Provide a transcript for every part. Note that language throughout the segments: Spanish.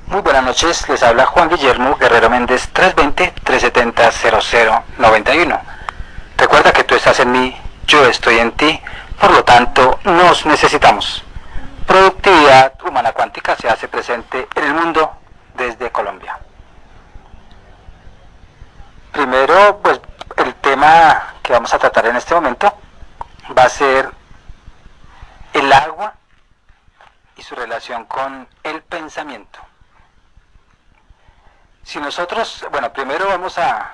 Muy buenas noches, les habla Juan Guillermo Guerrero Méndez, 320-370-0091. Recuerda que tú estás en mí, yo estoy en ti, por lo tanto nos necesitamos. Productividad humana cuántica se hace presente en el mundo desde Colombia. Primero, pues el tema que vamos a tratar en este momento va a ser el agua y su relación con el pensamiento. Si nosotros, bueno, primero vamos a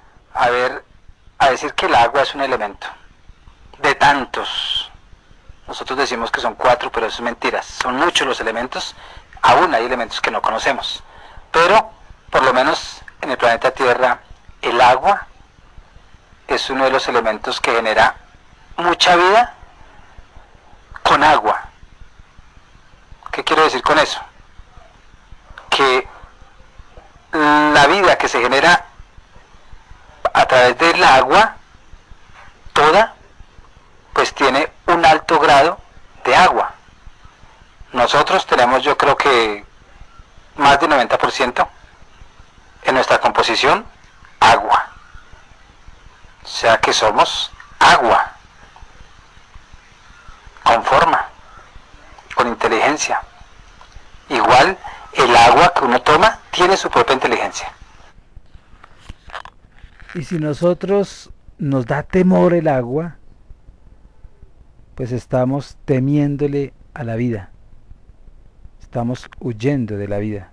decir que el agua es un elemento de tantos. Nosotros decimos que son 4, pero eso es mentira. Son muchos los elementos. Aún hay elementos que no conocemos. Pero, por lo menos en el planeta Tierra, el agua es uno de los elementos que genera mucha vida con agua. ¿Qué quiero decir con eso? Que la vida que se genera a través del agua, toda, pues tiene un alto grado de agua. Nosotros tenemos, yo creo que más del 90% en nuestra composición, agua. O sea que somos agua, con forma, con inteligencia. Igual el agua que uno toma tiene su propia inteligencia. Y si nosotros nos da temor el agua, pues estamos temiéndole a la vida. Estamos huyendo de la vida.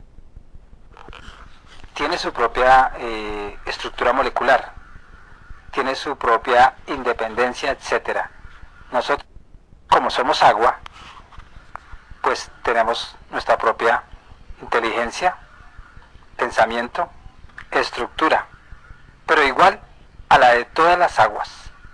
Tiene su propia estructura molecular, tiene su propia independencia, etcétera. Nosotros, como somos agua, pues tenemos nuestra propia inteligencia, pensamiento, estructura, pero igual a la de todas las aguas.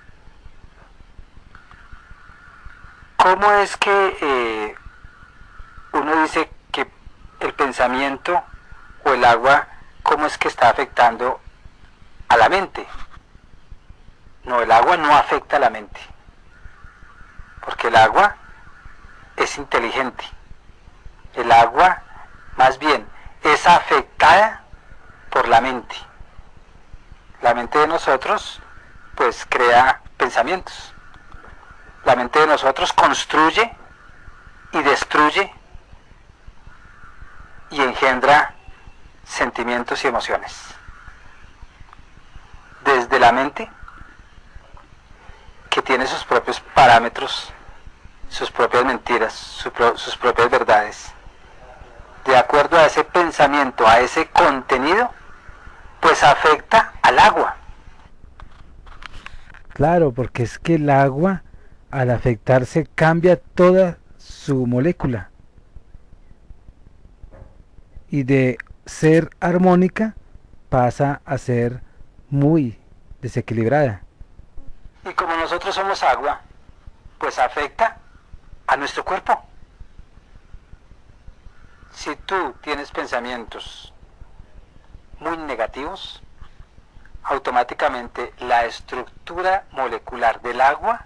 ¿Cómo es que uno dice que el pensamiento o el agua, cómo es que está afectando a la mente? No, el agua no afecta a la mente, porque el agua es inteligente. El agua, más bien, es afectada por la mente. La mente de nosotros, pues, crea pensamientos. La mente de nosotros construye y destruye y engendra sentimientos y emociones. Desde la mente, que tiene sus propios parámetros, sus propias mentiras, sus propias verdades, de acuerdo a ese pensamiento, a ese contenido, pues afecta al agua. Claro, porque es que el agua, al afectarse, cambia toda su molécula. Y de ser armónica pasa a ser muy desequilibrada. Y como nosotros somos agua, pues afecta a nuestro cuerpo. Si tú tienes pensamientos muy negativos, automáticamente la estructura molecular del agua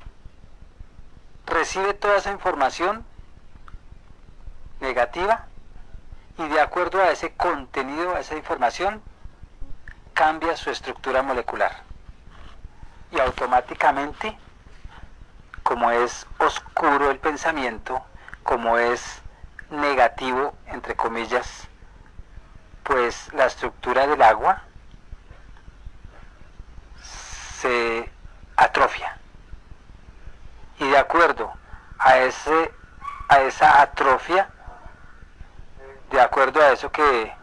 recibe toda esa información negativa y de acuerdo a ese contenido, a esa información, cambia su estructura molecular. Y automáticamente, como es oscuro el pensamiento, como es negativo, entre comillas, pues la estructura del agua se atrofia. Y de acuerdo a esa atrofia, de acuerdo a eso que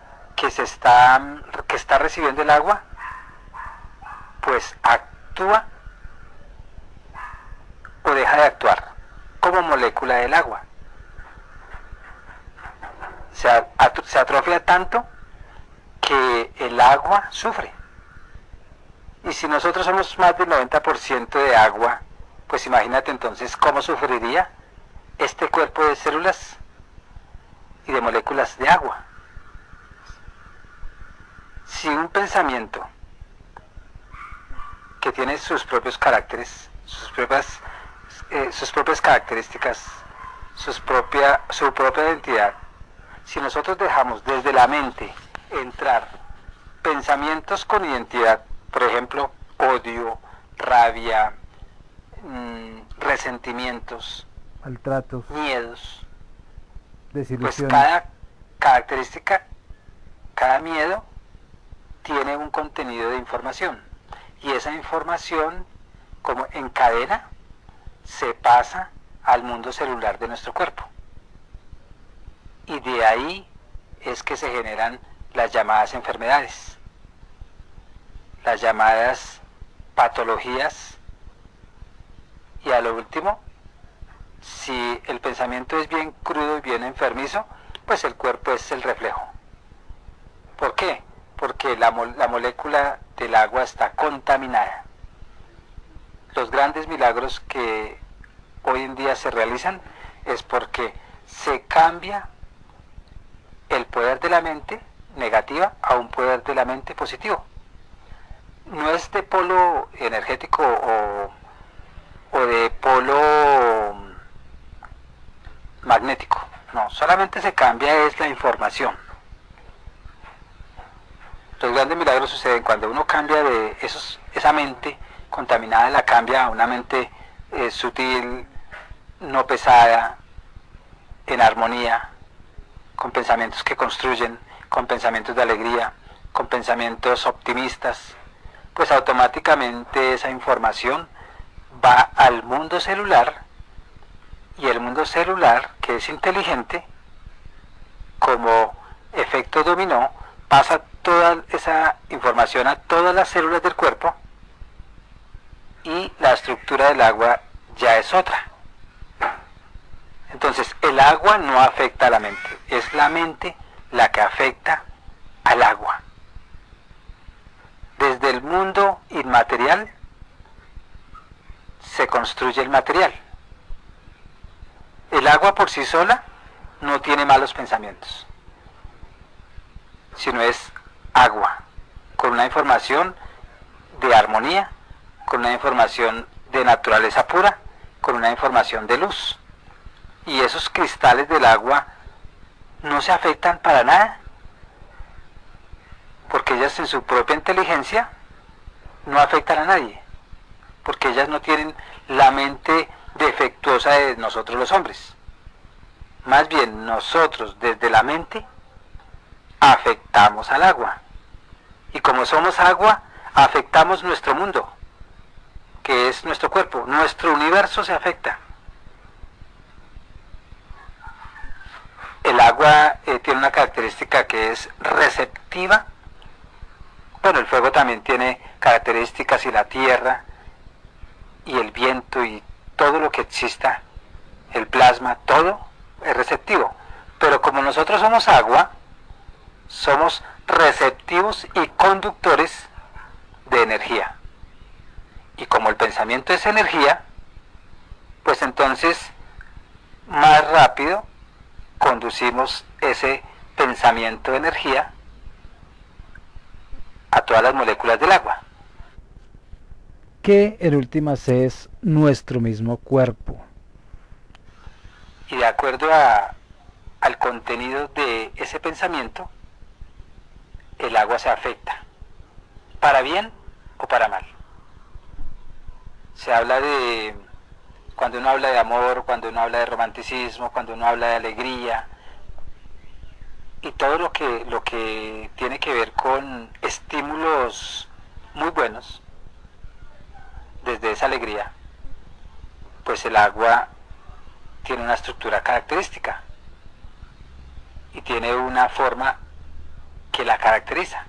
está recibiendo el agua, pues actúa o deja de actuar como molécula del agua. Se atrofia tanto que el agua sufre. Y si nosotros somos más del 90% de agua, pues imagínate entonces cómo sufriría este cuerpo de células y de moléculas de agua. Si un pensamiento que tiene sus propios caracteres, sus propias características, su propia identidad, Si nosotros dejamos desde la mente entrar pensamientos con identidad, por ejemplo, odio, rabia, resentimientos, maltratos, miedos, pues desilusiones. cada característica, cada miedo tiene un contenido de información y esa información como en cadena se pasa al mundo celular de nuestro cuerpo y de ahí es que se generan las llamadas enfermedades, las llamadas patologías y a lo último, si el pensamiento es bien crudo y bien enfermizo, pues el cuerpo es el reflejo. ¿Por qué? Porque la molécula del agua está contaminada. Los grandes milagros que hoy en día se realizan es porque se cambia el poder de la mente negativa a un poder de la mente positivo. No es de polo energético o de polo magnético, no, solamente se cambia es la información. Los grandes milagros suceden cuando uno cambia de esa mente contaminada, la cambia a una mente sutil, no pesada, en armonía, con pensamientos que construyen, con pensamientos de alegría, con pensamientos optimistas, pues automáticamente esa información va al mundo celular y el mundo celular, que es inteligente, como efecto dominó, pasa toda esa información a todas las células del cuerpo y la estructura del agua ya es otra. Entonces el agua no afecta a la mente, es la mente la que afecta al agua. Desde el mundo inmaterial se construye el material. El agua por sí sola no tiene malos pensamientos, sino es agua, con una información de armonía, con una información de naturaleza pura, con una información de luz. Y esos cristales del agua no se afectan para nada, porque ellas en su propia inteligencia no afectan a nadie, porque ellas no tienen la mente defectuosa de nosotros los hombres. Más bien nosotros desde la mente afectamos al agua. Y como somos agua, afectamos nuestro mundo, que es nuestro cuerpo. Nuestro universo se afecta. El agua tiene una característica que es receptiva. Bueno, el fuego también tiene características y la tierra y el viento y todo lo que exista, el plasma, todo es receptivo. Pero como nosotros somos agua, somos receptivos y conductores de energía. Y como el pensamiento es energía, pues entonces más rápido conducimos ese pensamiento de energía a todas las moléculas del agua. Que en últimas es nuestro mismo cuerpo. Y de acuerdo al contenido de ese pensamiento, el agua se afecta, para bien o para mal. Se habla de, cuando uno habla de amor, cuando uno habla de romanticismo, cuando uno habla de alegría, y todo lo que tiene que ver con estímulos muy buenos, desde esa alegría, pues el agua tiene una estructura característica y tiene una forma que la caracteriza.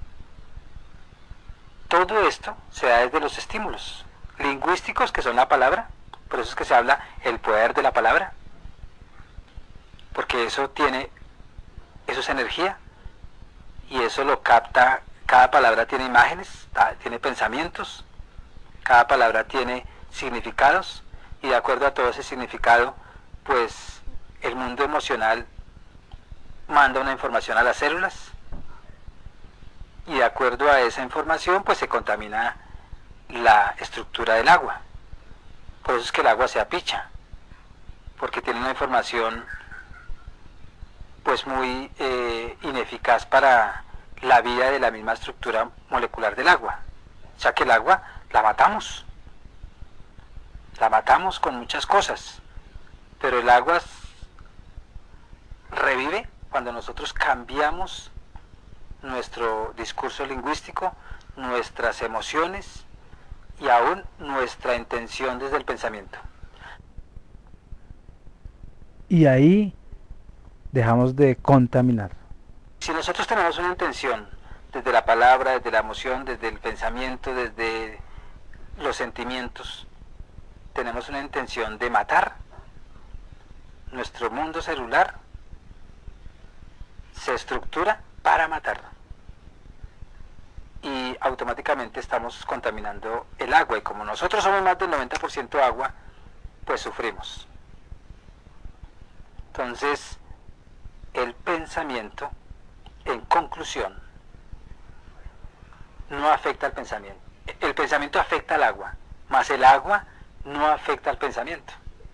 Todo esto se da desde los estímulos lingüísticos, que son la palabra, por eso es que se habla el poder de la palabra, porque eso es energía y eso lo capta. Cada palabra tiene imágenes, tiene pensamientos, cada palabra tiene significados y de acuerdo a todo ese significado, pues el mundo emocional manda una información a las células y de acuerdo a esa información pues se contamina la estructura del agua. Por eso es que el agua se apicha, porque tiene una información pues muy ineficaz para la vida de la misma estructura molecular del agua. O sea que el agua la matamos con muchas cosas, pero el agua revive cuando nosotros cambiamos nuestro discurso lingüístico, nuestras emociones y aún nuestra intención desde el pensamiento. Y ahí dejamos de contaminar. Si nosotros tenemos una intención desde la palabra, desde la emoción, desde el pensamiento, desde los sentimientos, tenemos una intención de matar, nuestro mundo celular se estructura para matar. Y automáticamente estamos contaminando el agua. Y como nosotros somos más del 90% agua, pues sufrimos. Entonces, el pensamiento, en conclusión, no afecta al pensamiento. El pensamiento afecta al agua, mas el agua no afecta al pensamiento.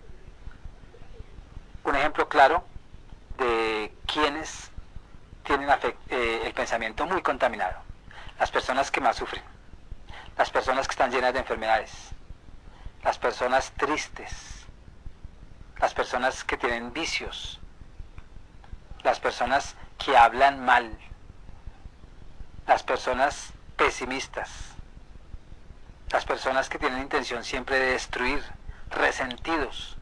Un ejemplo claro de quienes tienen el pensamiento muy contaminado: las personas que más sufren, las personas que están llenas de enfermedades, las personas tristes, las personas que tienen vicios, las personas que hablan mal, las personas pesimistas, las personas que tienen intención siempre de destruir, resentidos,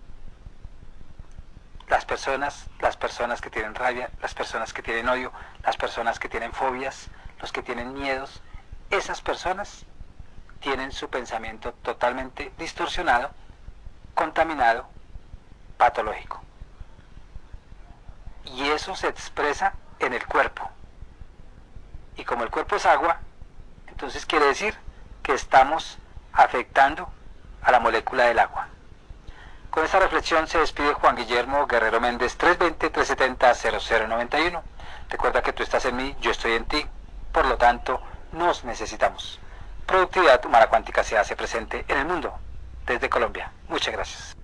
las personas que tienen rabia, las personas que tienen odio, las personas que tienen fobias, los que tienen miedos. Esas personas tienen su pensamiento totalmente distorsionado, contaminado, patológico. Y eso se expresa en el cuerpo. Y como el cuerpo es agua, entonces quiere decir que estamos afectando a la molécula del agua. Con esta reflexión se despide Juan Guillermo Guerrero Méndez, 320-370-0091. Recuerda que tú estás en mí, yo estoy en ti, por lo tanto, nos necesitamos. Productividad Humana Cuántica se hace presente en el mundo, desde Colombia. Muchas gracias.